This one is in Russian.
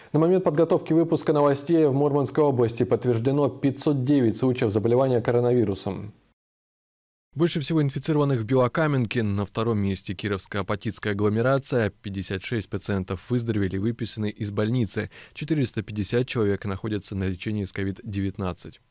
На момент подготовки выпуска новостей в Мурманской области подтверждено 509 случаев заболевания коронавирусом. Больше всего инфицированных в Белокаменке, на втором месте Кировская апатитская агломерация. 56 пациентов выздоровели и выписаны из больницы. 450 человек находятся на лечении с COVID-19.